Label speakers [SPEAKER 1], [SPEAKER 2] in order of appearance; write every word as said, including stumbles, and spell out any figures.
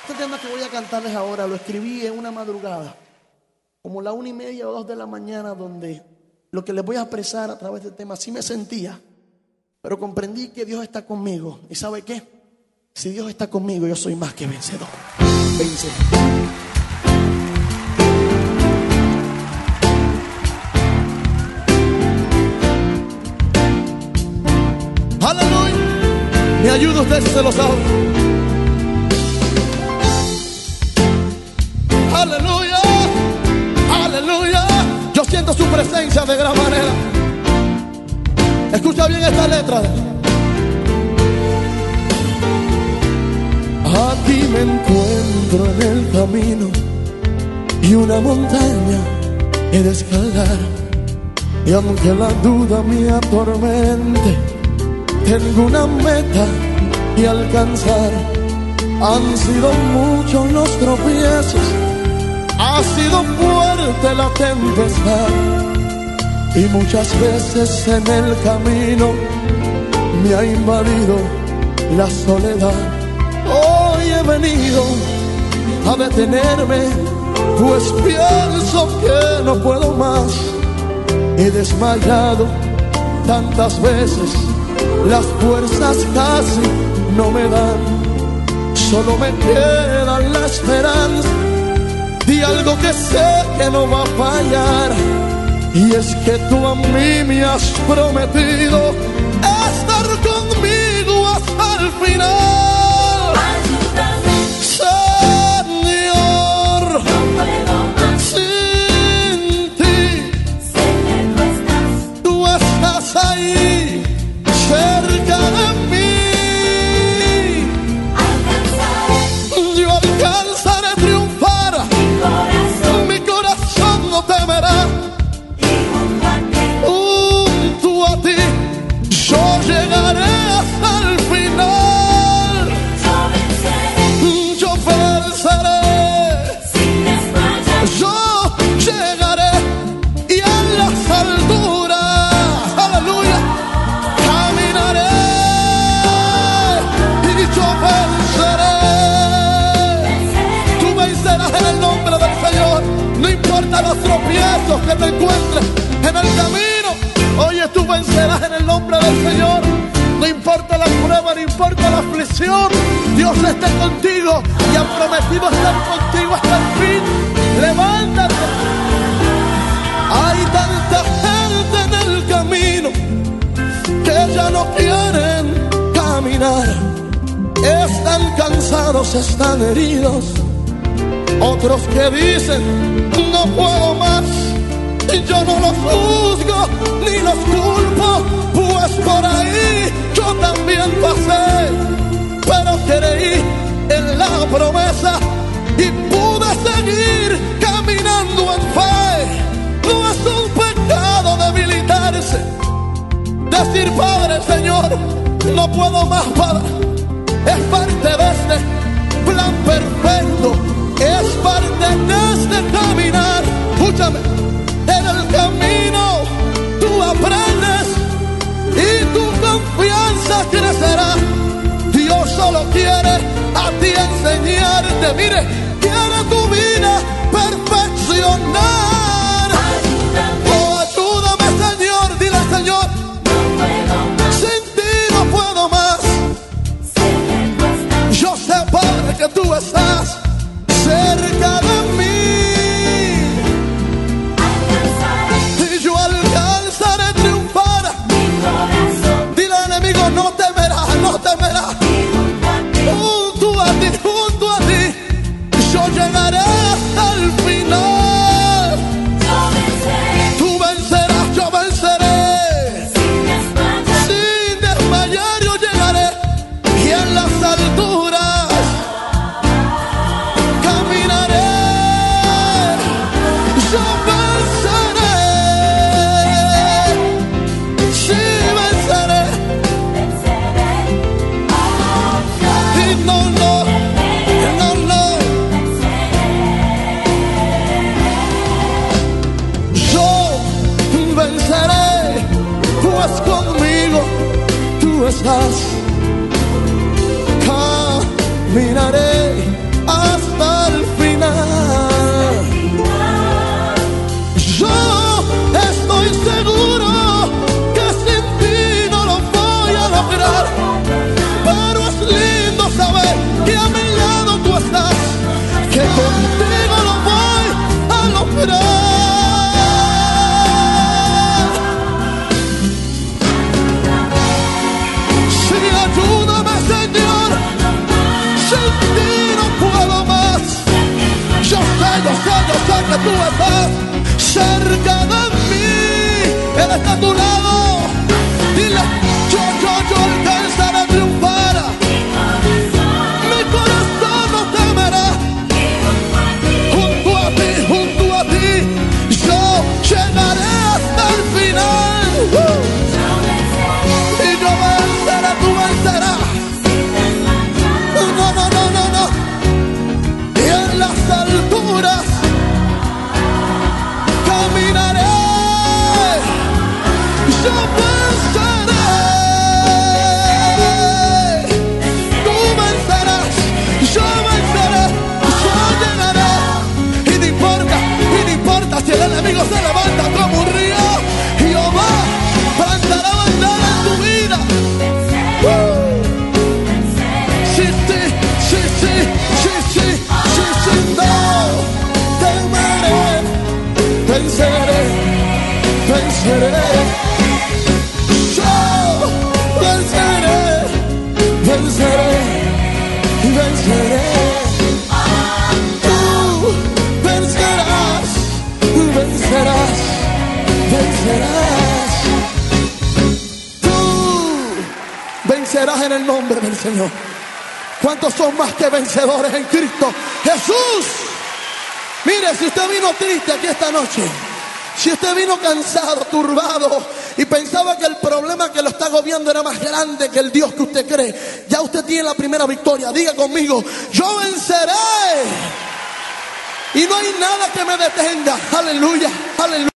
[SPEAKER 1] Este tema que voy a cantarles ahora lo escribí en una madrugada, como la una y media o dos de la mañana, donde lo que les voy a expresar a través del tema sí me sentía, pero comprendí que Dios está conmigo. ¿Y sabe qué? Si Dios está conmigo, yo soy más que vencedor. Vencedor. Aleluya. Me ayuda usted si se lo sabe. Aleluya, aleluya. Yo siento su presencia de gran manera. Escucha bien esta letra. Aquí me encuentro en el camino y una montaña he de escalar. Y aunque la duda me atormente, tengo una meta y alcanzar. Han sido muchos los tropiezos, ha sido fuerte la tempestad, y muchas veces en el camino me ha invadido la soledad. Hoy he venido a detenerme, pues pienso que no puedo más. He desmayado tantas veces, las fuerzas casi no me dan. Solo me queda la esperanza de algo que sé que no va a fallar, y es que tú a mí me has prometido estar conmigo hasta el final.
[SPEAKER 2] Ayúdame,
[SPEAKER 1] Señor,
[SPEAKER 2] no puedo más
[SPEAKER 1] sin ti.
[SPEAKER 2] sé que tú estás.
[SPEAKER 1] Tú estás ahí cerca de mí.
[SPEAKER 2] Alcanzaré
[SPEAKER 1] Yo alcanzaré a triunfar,
[SPEAKER 2] mi corazón
[SPEAKER 1] mi corazón no temerá.
[SPEAKER 2] y junto a ti
[SPEAKER 1] Junto a ti yo llegaré hasta el final.
[SPEAKER 2] yo venceré
[SPEAKER 1] Yo venceré,
[SPEAKER 2] sin desmayar.
[SPEAKER 1] yo llegaré, y en las alturas, aleluya, caminaré y yo venceré. Tú vencerás en el nombre del Señor. No importa los tropiezos que te encuentres en el camino, oye, tú vencerás en el nombre del Señor. No importa la prueba, no importa la aflicción, Dios está contigo y ha prometido estar contigo hasta el fin. Levántate. Hay tanta gente en el camino que ya no quieren caminar. Están cansados, están heridos. Otros que dicen, no puedo más. Y yo no los juzgo ni los culpo, pues por ahí yo también pasé. Pero creí en la promesa y pude seguir caminando en fe. No es un pecado debilitarse, decir, Padre, Señor, no puedo más, Padre. Es parte de este plan perfecto, es parte de este caminar. Escúchame, en el camino tú aprendes y tu confianza crecerá. Dios solo quiere a ti enseñarte, mire, quiere tu vida perfeccionar.
[SPEAKER 2] Ayúdame,
[SPEAKER 1] Oh, ayúdame, Señor, dile, Señor,
[SPEAKER 2] no puedo más
[SPEAKER 1] sin ti no puedo más.
[SPEAKER 2] sé que tú estás.
[SPEAKER 1] Yo sé, Padre, que tú estás cerca de mí.
[SPEAKER 2] Alcanzaré
[SPEAKER 1] Y yo alcanzaré a triunfar.
[SPEAKER 2] mi corazón
[SPEAKER 1] Dile al enemigo, no temerá, no temerá.
[SPEAKER 2] y junto a ti
[SPEAKER 1] Junto a ti, junto a ti, yo llegaré hasta el final.
[SPEAKER 2] yo venceré
[SPEAKER 1] Tú vencerás, yo venceré.
[SPEAKER 2] sin desmayar.
[SPEAKER 1] Sin desmayar yo llegaré, y en las alturas Sin ti no puedo más. Yo sé, yo sé, yo sé que tú estás cerca de mí. Él está a tu lado. Dile, yo, yo, yo alcanzaré a triunfar. Mi corazón no temerá. Junto a ti, junto a ti, yo llegaré hasta el final. Uh. Y yo venceré, tú vencerás. No, no, no, no, no. Y en las alturas caminaré. Yo venceré. Tú vencerás. Yo venceré. Yo llegaré. Y no importa, y no importa si el enemigo se levanta como un río. Jehová plantará bandera en tu vida. Uh. Sí, sí, sí, sí, sí, sí, sí, sí, no temeré. Venceré, venceré. Yo venceré, venceré, venceré. Tú vencerás, vencerás, vencerás. Tú vencerás en el nombre del Señor. ¿Cuántos son más que vencedores en Cristo Jesús? Mire, si usted vino triste aquí esta noche, si usted vino cansado, turbado y pensaba que el problema que lo está agobiando era más grande que el Dios que usted cree, ya usted tiene la primera victoria. Diga conmigo, yo venceré y no hay nada que me detenga. Aleluya, aleluya.